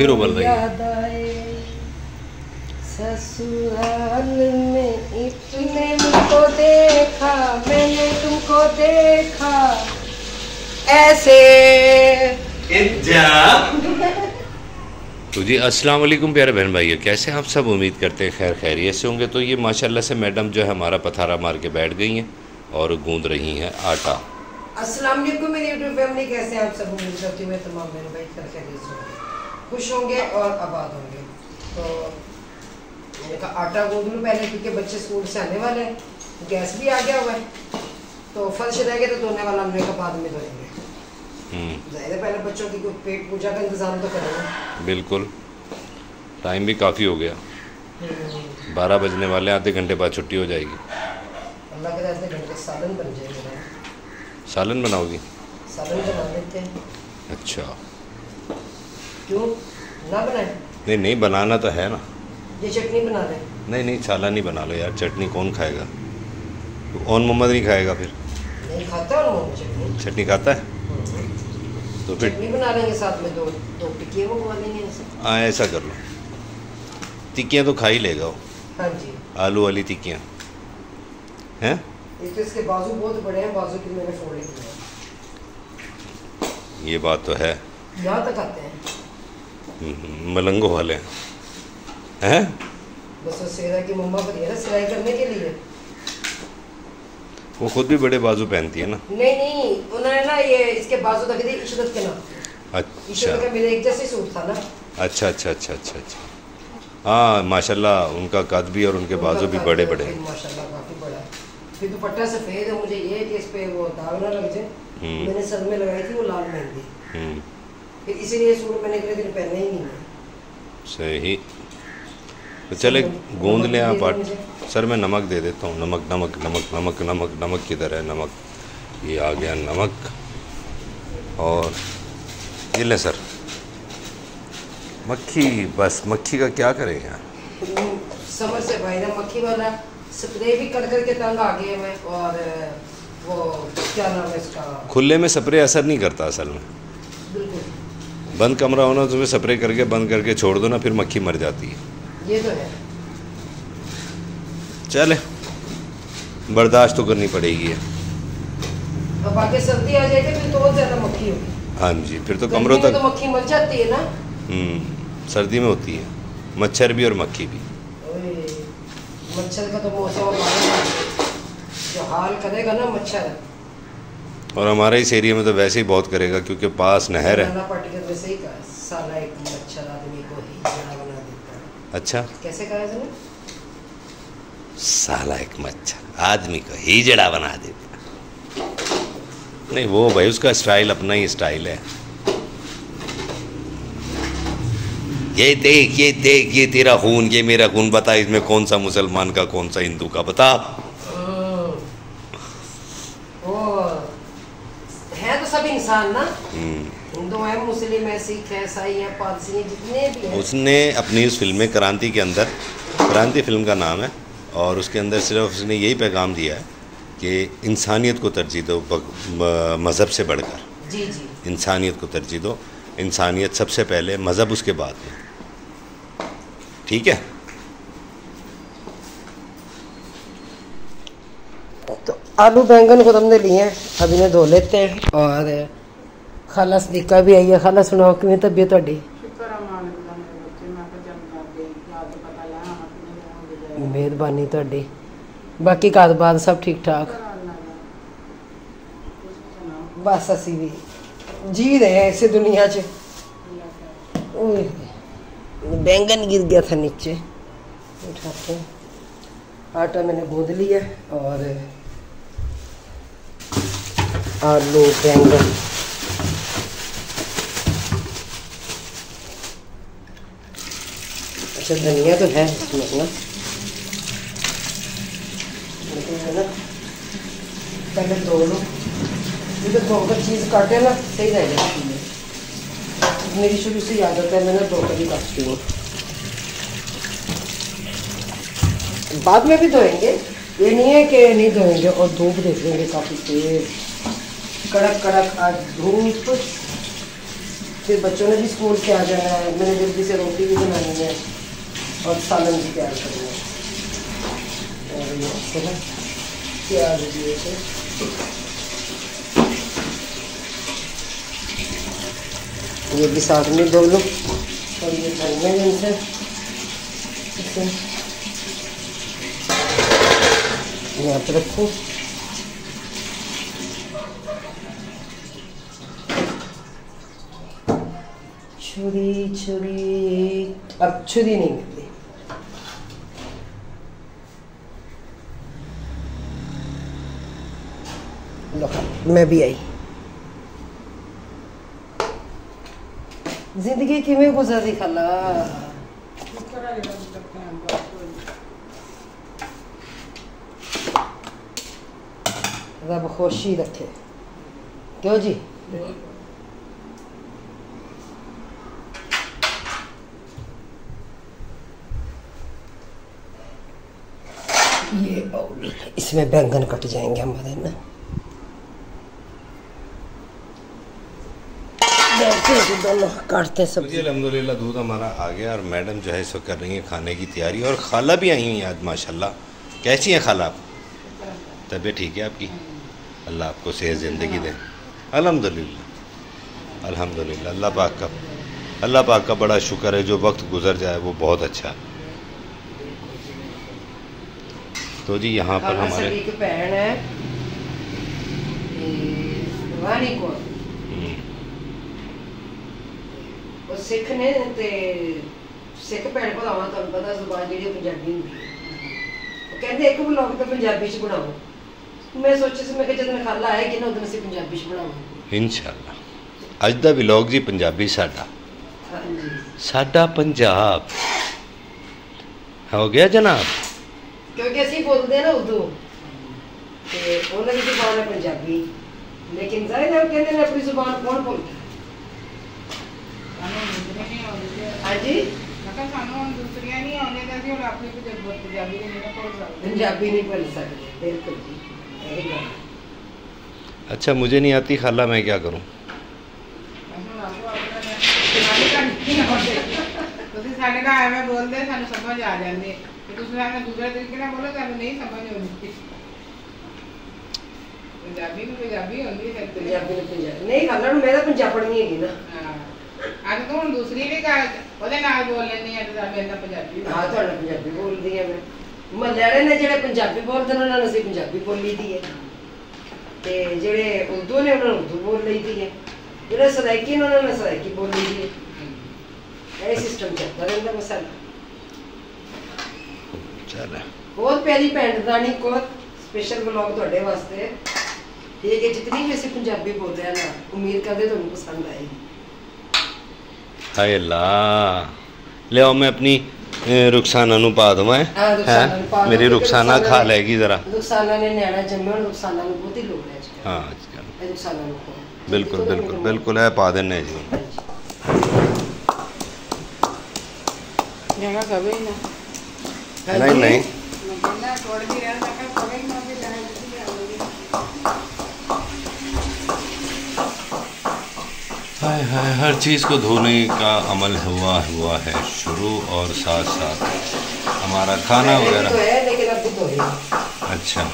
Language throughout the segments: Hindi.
फिर उबल रही है। ससुराल में इतने मुझको देखा, मैंने तुमको देखा ऐसे। तो जी अस्सलाम वालेकुम प्यारे बहन भाइयों, कैसे आप सब? उम्मीद करते हैं खैर खैरियत से होंगे। तो ये माशाल्लाह से मैडम जो है हमारा पथारा मार के बैठ गई हैं और गूंद रही हैं आटा। अस्सलाम वालेकुम मेरी यूट्यूब फैमिली, कैसे आप सब? उम्मीद करती हूँ मैं तमाम बहन भाई खैरियत से होंगे, खुश होंगे और आबाद होंगे। तो मैंने कहा आटा गूंद लूँ पहले, क्योंकि बच्चे स्कूल से आने वाले हैं, गैस भी आ गया हुआ है, तो फर्श रह गया तो धोने वाला हमने कहा बाद में धोएंगे। ज़्यादा पहले बच्चों की कुछ पेट पूजा का इंतजाम तो करेंगे। बिल्कुल, टाइम भी काफ़ी हो गया, 12 बजने वाले, आधे घंटे बाद छुट्टी हो जाएगी। अल्लाह के आधे घंटे सालन बन जाएगा। सालन बनाओगी? सालन बना लेते हैं। अच्छा, क्यों ना बनाए? नहीं नहीं, बनाना तो है ना। ये चटनी बना लें? नहीं नहीं, सालन ही बना लो यार, चटनी कौन खाएगा? ओन मोहम्मद नहीं खाएगा फिर? नहीं खाता और मोहम्मद चटनी खाता है तो फिर चटनी बना लेंगे, साथ में दो टिक्कियाँ मंगवा लेंगे। हाँ ऐसा कर लो, टिक्कियाँ तो खा ही लेगा वो। हाँ जी, आलू वाली टिक्कियाँ हैं। एक तो इसके बाजू बहुत बड़े हैं, बाजू की मैंने फोल्ड किए हैं। ये बात तो है, यहाँ तक आते हैं। मलंगो वाले हैं। बस वो सेरा की मम्मा पर है ना सिलाई करने के लिए। वो खुद भी बड़े बाजू पहनती है ना। नहीं नहीं, उन्होंने ना ये इसके बाजू रख दिए इशरत के नाम। अच्छा इशरत का मेरे एक जैसे सूट था ना। अच्छा अच्छा अच्छा अच्छा अच्छा, हाँ माशाल्लाह, उनका कद भी और उनके बाजू भी बड़े बड़े हैं माशाल्लाह, काफी बड़ा। फिर दुपट्टा सफेद है, मुझे ये कि इस पे वो दाग ना लग जाए। मैंने सर में लगाई थी वो लाल मेहंदी, फिर इसीलिए सूट मैंने इतने दिन पहने ही नहीं। सही, तो चले गूंद लें आप आट। सर मैं नमक दे देता हूँ। नमक नमक नमक नमक नमक नमक किधर है? नमक, ये आ गया नमक। और ये लें सर, मक्खी, बस मक्खी का क्या करें यार। समझ से भाई ना, मक्खी वाला स्प्रे भी कर करके तंग आ गए मैं। और वो क्या नाम है इसका, खुले में स्प्रे असर नहीं करता असल में। बिल्कुल बंद कमरा होना तो स्प्रे करके बंद करके छोड़ दो ना, फिर मक्खी मर जाती है। ये तो है। चले, बर्दाश्त तो करनी पड़ेगी है। अब आगे सर्दी आ जाएगी फिर तो और ज़्यादा मक्खी होगी। हाँ जी, फिर तो कमरों तक तो मक्खी मर जाती है ना। सर्दी में होती है, मच्छर भी और मक्खी भी। मच्छर का तो मौसम जो हाल करेगा ना मच्छर, और हमारे इस एरिया में तो वैसे ही बहुत करेगा क्योंकि पास नहर है। वैसे ही कहा, साला एक मच्छर आदमी को ही जड़ा बना देता है। अच्छा, कैसे कहा इसने? साला एक मच्छर आदमी को हिजड़ा बना देता। नहीं वो भाई उसका स्टाइल अपना ही स्टाइल है। ये देख ये तेरा खून, ये मेरा खून, बता इसमें कौन सा मुसलमान का कौन सा हिंदू का, बता। वो है तो सब इंसान ना, हिंदू है, मुस्लिम है, सिख है, ईसाई है, पारसी है, जितने भी हैं। उसने अपनी उस फिल्म में क्रांति के अंदर, क्रांति फिल्म का नाम है, और उसके अंदर सिर्फ उसने यही पैगाम दिया है कि इंसानियत को तरजीह दो मज़हब से बढ़कर। जी जी, इंसानियत को तरजीह दो, इंसानियत सबसे पहले, मज़हब उसके बाद में। ठीक है, तो आलू बैंगन को हमने लिए हैं, अब इन्हें धो लेते हैं। और खाला सदीका भी आई है। खाला सुनाओ किवें तबीयत तुहाडी? मेहरबानी तुहाडी। बाकी कारोबार सब ठीक ठाक? बस असी भी जी रहे हैं इसे दुनिया च। बैंगन गिर गया था नीचे, उठाते हैं। आटा मैंने गूंद लिया और आलू बैंगन, अच्छा धनिया तो है इसमें ना, लेकिन है ना पहले धो लो, जब धोकर चीज़ काटे ना सही रह जाती है। मेरी शुरू से आदत है, मैं ना धोकर ही काटती हूँ। बाद में भी धोएंगे, ये नहीं है कि नहीं धोएंगे। और धूप देखेंगे काफ़ी तेज, कड़क कड़क आज धूप। फिर बच्चों ने भी स्कूल से आ जाना है, मैंने जल्दी से रोटी भी बनानी है और सालन भी तैयार करना है। और ये है ना प्याज दिए थे, ये भी साथ में धो लो और ये धनिया जिनसे यहाँ पर रखो। छुरी छुरी अब छुरी नहीं मिलती। लो मैं भी आई। जिंदगी किमें गुजरी खाला, रब खुशी रखे। क्यों जी? ये बाउल, इसमें बैंगन कट जाएंगे हमारे ना। दोनों काटते सब। जी अल्हम्दुलिल्लाह दूध हमारा आ गया और मैडम जो है इसको कर रही है खाने की तैयारी। और खाला भी आई हुई हैं आज माशाल्लाह। कैसी हैं खाला आप? तबीयत ठीक है आपकी? अल्लाह आपको सेहत ज़िंदगी दे। अल्हम्दुलिल्लाह अल्हम्दुलिल्लाह। अल्लाह पाक का बड़ा शुक्र है, जो वक्त गुजर जाए वो बहुत अच्छा है। तो जी यहाँ पर हमारे एक भैन है रानी को सिख ने ते सिख भैन भरावां तुहानूं पता जुबान जिहड़ी पंजाबी हुंदी है, कहंदे एक व्लॉग तो पंजाबी च बनाओ। मैं सोचा सी मैं कि जदों खाला आएगी ना उदों असीं पंजाबी च बनावांगे इंशाअल्लाह। अज दा व्लॉग जी पंजाबी साडा। हाँ जी साडा पंजाब हो गया जनाब, क्योंकि असीं बोलदे ना उर्दू ते उन्हां दी जुबान है पंजाबी, लेकिन जाहिर है कहंदे ने अपनी जुबान कौन भुलदा। हाँ जी पंजाबी नहीं भूल सकते, बिल्कुल जी यही गल। अच्छा मुझे नहीं आती खाला, मैं क्या करूं? ਤੁਸੀਂ ਸਾਡੇ ਨਾਲ ਐਵੇਂ ਬੋਲਦੇ ਸਾਨੂੰ ਸਮਝ ਆ ਜਾਂਦੀ ਤੇ ਤੁਸੀਂ ਸਾਨੂੰ ਦੂਸਰੇ ਤਰੀਕੇ ਨਾਲ ਬੋਲੋ ਤੁਹਾਨੂੰ ਨਹੀਂ ਸਮਝ ਆਉਂਦੀ। ਪੰਜਾਬੀ ਨੂੰ ਪੰਜਾਬੀ ਹੁੰਦੀ ਹੈ, पंजाबी ने पंजाबी नहीं खाला मैं तो पंजाबण नहीं हैगी ना। ਹਾਂ ਅੱਜ ਤੋਂ ਹੁਣ ਦੂਸਰੀ ਵੀ ਗੱਲ ਉਹਦੇ ਨਾਲ ਬੋਲ ਲੈਣੀ ਹੈ ਤੇ ਸਾਡੇ ਨਾਲ ਪੰਜਾਬੀ। हाँ तुहाडे पंजाबी बोलदी है मैं। महल्ले वाले ने जेह्ड़े पंजाबी बोलदे ने उन्हां नूं असीं पंजाबी बोली दी है ते जेह्ड़े उर्दू ने उन्हां नूं उर्दू बोल लई दी है, जेह्ड़े सराइकी ने उन्हां ने सराइकी बोल ली दी है। यही सिस्टम चलता रहिंदा मसाला। चल बहुत प्यारी भैन दानी को स्पेशल व्लॉग तुहाडे वास्ते। ठीक है, जितनी भी असीं पंजाबी बोल रहे हैं ना, उम्मीद करदे तुहानूं पसंद आएगी। हाय अल्लाह, ले आओ मैं अपनी रुखसाना नूं पा दवां। हाँ, रुखसाना नूं पा दो, मेरी क्योंकि रुखसाना खा लेगी जरा। रुखसाना ने न्याणा जम्मे और रुखसाना नूं बहुत ही लोड़ है आजकल। हाँ आजकल रुखसाना नूं खाओ। बिल्कुल बिल्कुल बिल्कुल है, पा देने जी। जगह कभी ना नहीं नहीं मैं छोड़ दी रहा था कभी ना भी जाने दी। हाय हाय, हर चीज़ को धोने का अमल हुआ है शुरू, और साथ साथ हमारा खाना वगैरह तो है, लेकिन अब भी तो है। अच्छा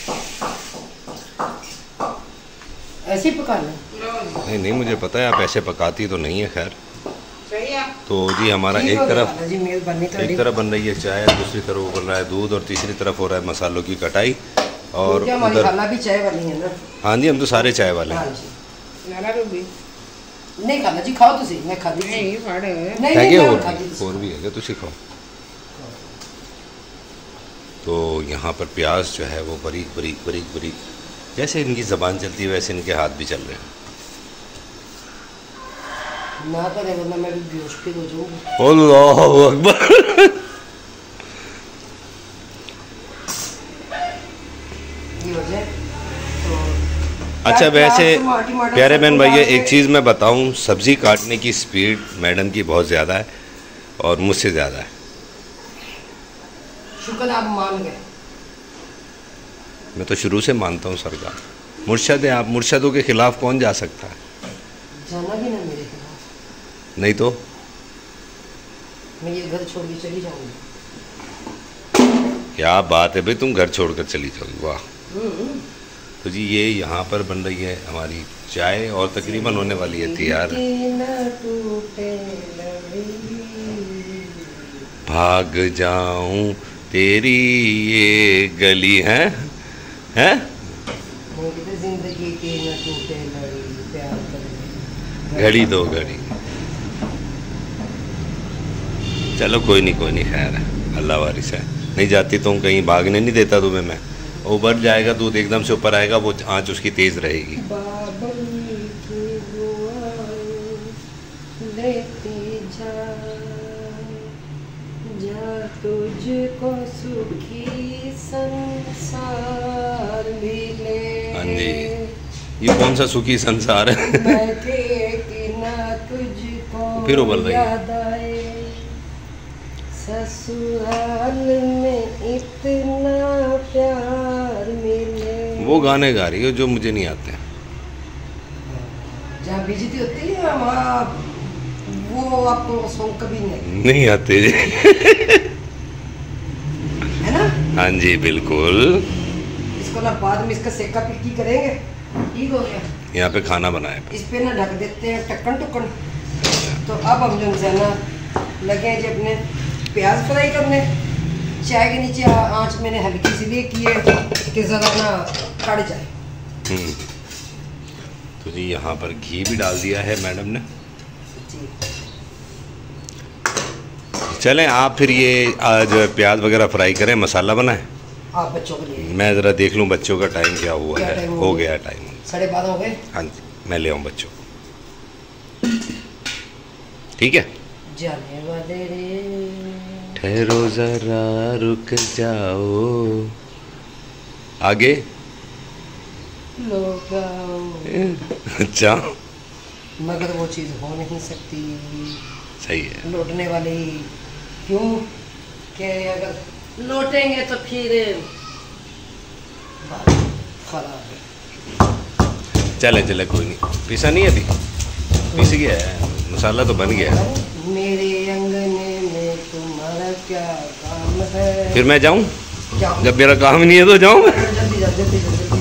ऐसे ही पकाना। नहीं नहीं, मुझे पता है आप ऐसे पकाती तो नहीं है। खैर सही है। तो जी हमारा ठीक एक हो गया तरफ खाला जी, मेहरबानी एक थोड़ी। तरफ बन रही है चाय, दूसरी तरफ उबल रहा है दूध, और तीसरी तरफ हो रहा है मसालों की कटाई। और क्योंकि हमारी उधर खाला भी चाय वाली है ना। हाँ जी, हम तो सारे चाय वाले हाँ हैं। जी नाला रूबी नहीं खाला जी, खाओ तुसी, मैं खादी सी। नहीं फड़ नहीं है नहीं कि मैं खादी सी। और भी है क्या, तुसी खाओ। तो यहाँ पर प्याज जो है वो बारीक बारीक बारीक बारीक, जैसे इनकी ज़बान चलती है वैसे इनके हाथ भी चल रहे हैं। ना करे वरना मैं भी बेहोश फिर हो जाऊंगी। अल्लाहु अकबर। ये हो जाए तो अच्छा वैसे टमाटर प्यारे सब बहन कुछ भाई, डाल के- एक चीज़ मैं बताऊं, सब्ज़ी काटने की स्पीड मैडम की बहुत ज़्यादा है और मुझसे ज़्यादा है। शुक्र आप मान गए। मैं तो शुरू से मानता हूं सरकार मुर्शद है आप, मुर्शदों के खिलाफ कौन जा सकता है? जाना भी ना मेरे खिलाफ। नहीं तो मैं ये घर छोड़ के चली जाऊंगी। क्या बात है भाई, तुम घर छोड़कर चली जाओगी, वाह। तो जी ये यहाँ पर बन रही है हमारी चाय और तकरीबन होने वाली है तैयार। भाग जाऊं तेरी ये गली है, हैं? जिंदगी की न टूटे लड़ी, प्यार घड़ी दो घड़ी। चलो कोई नहीं खैर है, अल्लाह वारिस है। नहीं जाती तो कहीं भागने नहीं देता तुम्हें मैं। उबर जाएगा दूध एकदम से ऊपर आएगा, वो आँच उसकी तेज रहेगी। तुझको सुखी संसार मिले। हाँ जी, ये कौन सा सुखी संसार है? तुझको फिर उबल रही है। ससुराल में इतना प्यार मिले। वो गाने गा रही हो जो मुझे नहीं आते। जहाँ बेइज्जती होती है वहाँ वो आपको सॉन्ग कभी नहीं आते है ना? हाँ जी बिल्कुल। इसको ना बाद में इसका सेका पिक्की करेंगे, ठीक हो गया। यहाँ पे खाना बनाए, इस पे ना ढक देते हैं टक्कन टुक्कन। तो अब हम जो है ना लगे हैं जी अपने प्याज फ्राई करने। चाय के नीचे आंच मैंने हल्की सी लिए की है कि ज़रा ना कड़ जाए। तो जी यहाँ पर घी भी डाल दिया है मैडम ने। चलें आप फिर ये जो है प्याज वगैरह फ्राई करें, मसाला बनाएं। आप बच्चों के लिए मैं ज़रा देख लूँ बच्चों का टाइम क्या हुआ क्या है। टाइम हो गया टाइम, 12:30 हो गए। हाँ जी मैं ले आऊँ बच्चों को, ठीक है। जाने वाले रे ठहरो ज़रा रुक जाओ, आगे लोग आओ। अच्छा मगर वो चीज़ हो नहीं सकती। सही है। लौटने वाली क्यों कि अगर लौटेंगे तो फिर खराब है। चले कोई नहीं, पीसा नहीं है अभी, पीस गया है, मसाला तो बन गया है। मेरे अंगने में तुम्हारा क्या काम है? फिर मैं जाऊं? जाओ। जब मेरा काम नहीं है तो जाऊं मैं। जल्दी जाओ, जल्दी जाओ।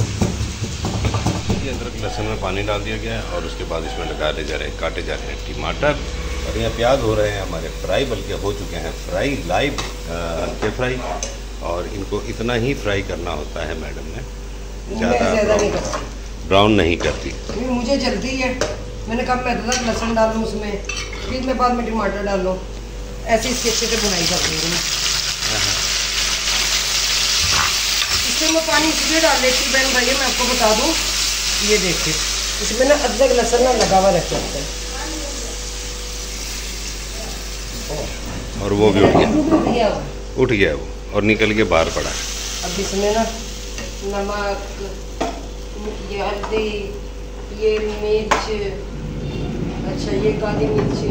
ये अदरक लहसुन में पानी डाल दिया गया है और उसके बाद इसमें काटे जा रहे हैं टमाटर और यहाँ प्याज हो रहे हैं हमारे फ्राई, बल्कि हो चुके हैं फ्राई, लाइव हल्के फ्राई। और इनको इतना ही फ्राई करना होता है मैडम ने, ज़्यादा ब्राउन नहीं करती। मुझे जल्दी है, मैंने कहा मैं अदरक लहसुन डाल लूँ उसमें, फिर मैं बाद में टमाटर डाल लूँ, ऐसे इसकी अच्छे से बुनाई कर दूँगी। इसमें मैं पानी इसलिए डाल लेती बहन भैया, मैं आपको बता दूँ, ये देखिए इसमें ना अदरक लहसुन ना लगा हुआ रहता है और वो भी उठ गया वो और निकल के बाहर पड़ा है। अब इसमें ना नमक, ये हल्दी, ये मिर्च, अच्छा ये काली मिर्च,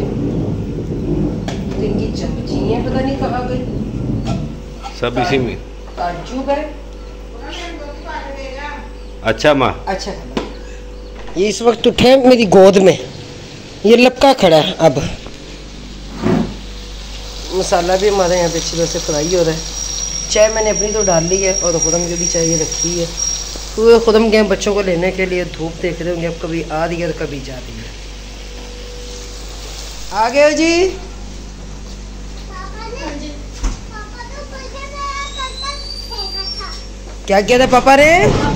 इनकी चमची है पता नहीं कहाँ गई, सब इसी में। काजू है। अच्छा माँ, अच्छा ये इस वक्त उठे मेरी गोद में, ये लपका खड़ा है। अब मसाला भी हमारे यहाँ पे अच्छी तरह से फ्राई हो रहा है। चाय मैंने अपनी तो डाल ली है और खुदम की भी चाय रखी है। पूरे खुदम गए बच्चों को लेने के लिए, धूप देख रहे होंगे अब, कभी आ रही है और कभी जा रही है। आ गए हो जी? क्या किया था पापा ने?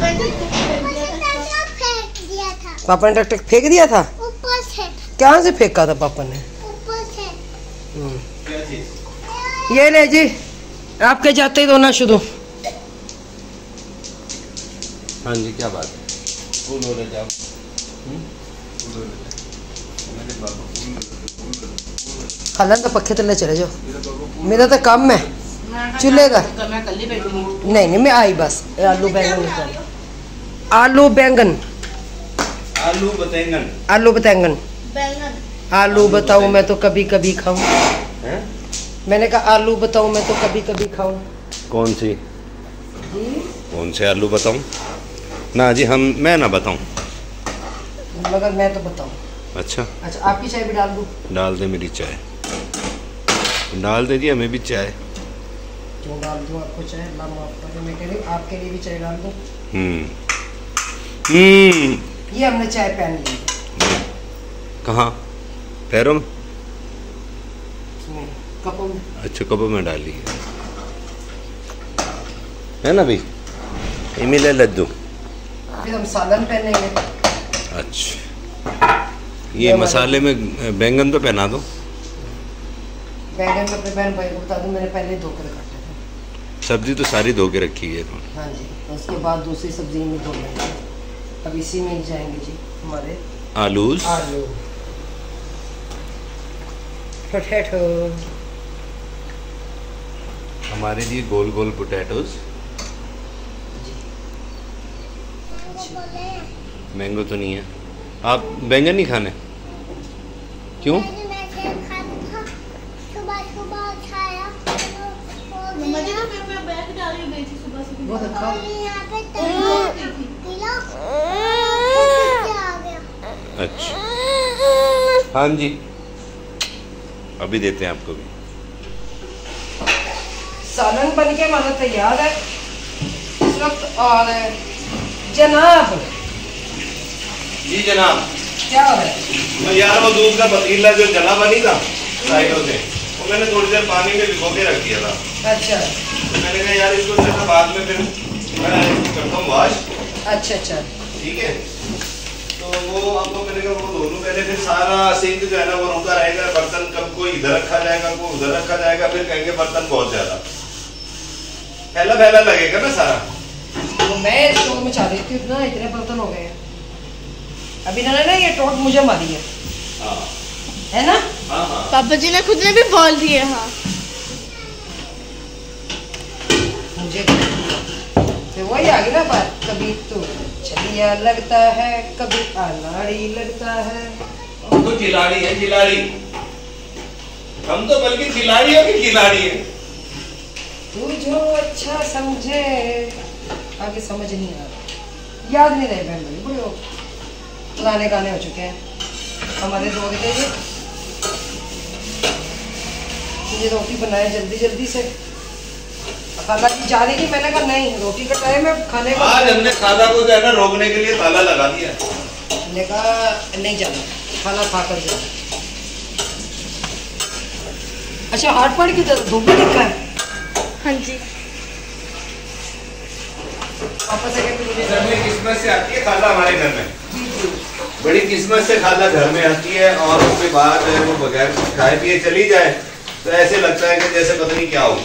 पापा ने ट्रैक्टर फेंक दिया था। ऊपर से। कहाँ से फेंका था पापा ने? ऊपर से। ये ले जी, आपके जाते ही रोना शुरू। हाँ जी क्या बात है? फूल हो रहे जाओ। खाला तो पक्के तले चले जाओ, मेरा तो काम है चूल्हे का। नहीं मैं आई बस। आलू बैंगन निकाल, आलू बैंगन, आलू बतेंगन, आलू बैंगन, बैंगन। आलू बताऊं मैं तो कभी कभी खाऊं। मैंने कहा आलू बताऊं मैं तो कभी कभी खाऊं। कौन सी? जी कौन से आलू बताऊं? ना जी मैं ना बताऊं। मगर मैं तो बताऊं। अच्छा अच्छा आपकी चाय भी डाल दूँ? डाल दे मेरी चाय, डाल दे जी हमें भी चाय। क्यों डाल दूँ आपको चाय? अल्लाह माफ़ करे, मैं कह रही हूँ आपके लिए भी चाय डाल दूँ। ये हमने चाय पहन ली है। कहाँ? पैरों में? नहीं, कपों में। अच्छा कपों में डाली है ना भाई? ये मिले लड्डू। फिर हम सालन पहनेंगे। अच्छा ये मसाले में बैंगन तो पहना दो। बैंगन में अपने बहन भाई को बता दूँ, मैंने पहले धो कर काटे थे। सब्जी तो सारी धो के रखी है। हाँ जी, उसके बाद दूसरी सब्जी में धो लेंगे। अब इसी में ही जाएंगे जी हमारे आलूज, आलू, पोटैटो, हमारे लिए गोल गोल पोटैटोज। मैंगो तो नहीं है। आप बैंगन नहीं खाने? क्यों? बहुत अच्छा। अच्छा हाँ जी, अभी देते हैं आपको भी। सालन बन के हमारा तैयार है इस वक्त। और जनाब जी जनाब, क्या हो रहा है? मैं यार वो दूध का पतीला जो जला बनी था साइडों से, वो मैंने थोड़ी देर पानी में भिगो के रख दिया था। अच्छा तो मैंने कहा यार इसको जैसा बाद में फिर मैं करता हूँ वॉश। अच्छा ठीक है, तो वो आपको मैंने कहा वो धो लूं पहले, फिर सारा सिंक जो है ना वो रुका रहेगा। बर्तन कब कोई इधर रखा जाएगा, कोई उधर रखा जाएगा, फिर कहेंगे बर्तन बहुत ज्यादा फैला फैला लगेगा ना सारा। तो मैं स्टोव में चाह रही थी, इतना इतने बर्तन हो गए हैं। अभी ना ये टोट मुझे मारी है। हाँ है ना? हाँ हाँ पापा जी ने खुद ने भी बोल दिए। हाँ मुझे तो वही आ गई ना बात, कभी तो छलिया लगता है, कभी अनाड़ी लगता है। तो खिलाड़ी है खिलाड़ी, हम तो बल्कि खिलाड़ियों की खिलाड़ी है। तू जो अच्छा समझे, आगे समझ नहीं आ रहा, याद नहीं रहे बहन भाई, बड़े पुराने गाने हो चुके हैं हमारे दौर के। ये रोटी बनाए जल्दी जल्दी से, खाला की जा रही थी, मैंने कहा नहीं रोटी का टाइम है खाने का। आज हमने खाला को जो है ना रोकने के लिए ताला लगा दिया। मैंने कहा नहीं जाना, खाना खा कर जाओ। अच्छा हार्ट पड़ की धूप में निकला है। हाँ जी वापस आके फिर मुझे घर में किस्मत से आती है खाला हमारे घर में, जी जी बड़ी किस्मत से खाला घर में आती है। और उसके बाद जो है वो बगैर खाए पिए चली जाए तो ऐसे लगता है कि जैसे पता नहीं क्या हो।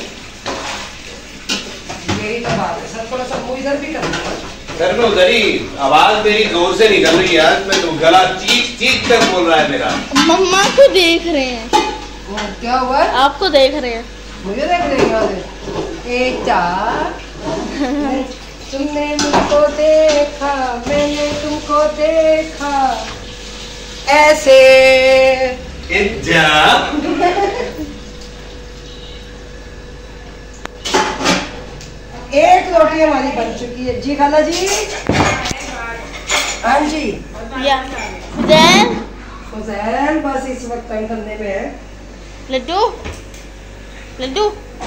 मेरी तो बात है सर, थोड़ा सा मुंह इधर भी करना है। घर में उधर ही आवाज मेरी जोर से निकल रही है आज, मैं तो गला चीख चीख कर बोल रहा है मेरा। मम्मा को देख रहे हैं। वो क्या हुआ? आपको देख रहे हैं। मुझे देख रहे एक चार तुमने मुझको देखा, मैंने तुमको देखा ऐसे। एक रोटी हमारी बन चुकी है जी खाला जी। हाँ जी या फुजैल फुजैल बस इस वक्त तंग करने में है। लड्डू लड्डू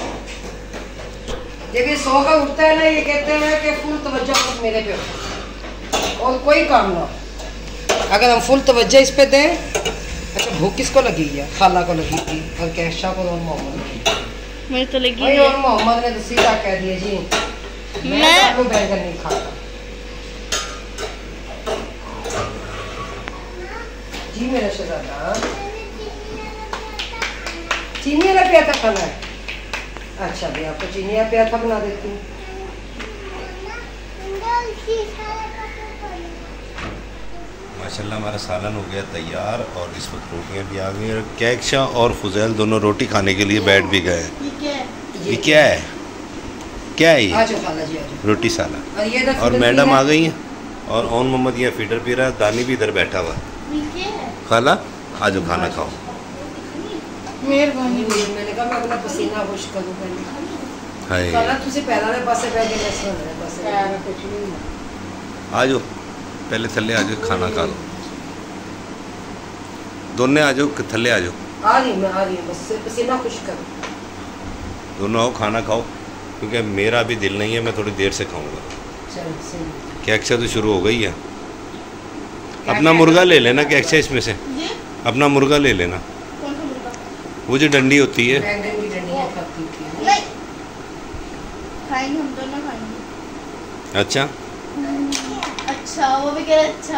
जब ये सो कर उठता है ना, ये कहते हैं कि फुल तवज्जो मेरे पे हो और कोई काम ना हो। अगर हम फुल तवज्जो इस पे दें। अच्छा भूख किसको लगी है? खाला को लगी थी और कैशा को और मोहम्मद। मुझे तो लगी भाई है। और मोहम्मद ने तो सीधा कह दिया जी मैं आपको बैंगन नहीं खाता जी मेरा शहजादा। चीनी वाला प्याथा खाना है? अच्छा भी आपको चीनी वाला प्याथा बना देती हूँ। माशाल्लाह हमारा सालन हो गया तैयार और इस वक्त रोटियां भी आ गई हैं। कैक्शा और फुजैल दोनों रोटी खाने के लिए बैठ भी गए हैं। ये क्या है? क्या है ये? आजो खाला जी आजो। रोटी साला। और ये और मैडम आ गई हैं और ओन मोहम्मद यहाँ फीडर पी रहा है, दानी भी इधर बैठा हुआ है। खाला आज खाना खाओ। मेहरबानी। मैंने कहा मैं अपना पसीना खुश करूँ पहले। हाय खाला तुझे पैदा ने पासे बैठ के मैं सुन रहा पासे प्यार कुछ नहीं। आ जाओ पहले थल्ले आ जाओ खाना खा लो। दोनों आ जाओ, थल्ले आ जाओ, आ रही मैं, आ रही हूँ, बस पसीना खुश कर। दोनों आओ, खाना खाओ, क्योंकि मेरा अभी दिल नहीं है, मैं थोड़ी देर से खाऊंगा। चल सही। कैक्सा तो शुरू हो गई है। अपना मुर्गा ले लेना कैक्सा इसमें से, जी अपना मुर्गा ले लेना, कौन सा मुर्गा? वो जो डंडी होती है। बैंगन की डंडियाँ खाती थी। नहीं खाएंगे, हम दोनों खाएंगे। अच्छा, अच्छा वो भी कह रहे अच्छा,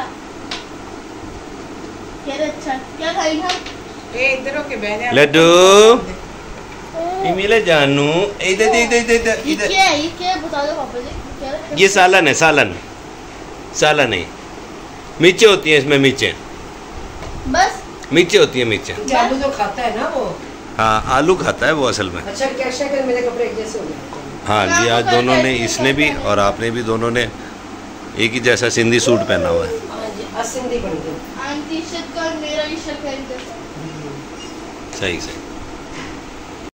कह रहे अच्छा, क्या खाएंगे हम? ए इधर होके बैठ जा। लड्डू मिले जानू, इधर इधर इधर ये इधर। क्या है? ये क्या है? बता दो पापा जी। क्या है? ये सालन है, सालन, सालन है। मिर्चें होती हैं इसमें, मिर्चें, बस मिर्चें होती हैं, मिर्चें। आलू तो खाता है ना वो। हाँ, आलू खाता है वो असल में। अच्छा कैसा कर, मेरे कपड़े एक जैसे हो गए। हाँ जी, आज दोनों ने, इसने भी और आपने भी, दोनों ने एक ही जैसा सिंधी सूट पहना हुआ है। हाँ जी, आज सिंधी बन गई। टी शर्ट का और मेरा भी शर्ट है। सही सही।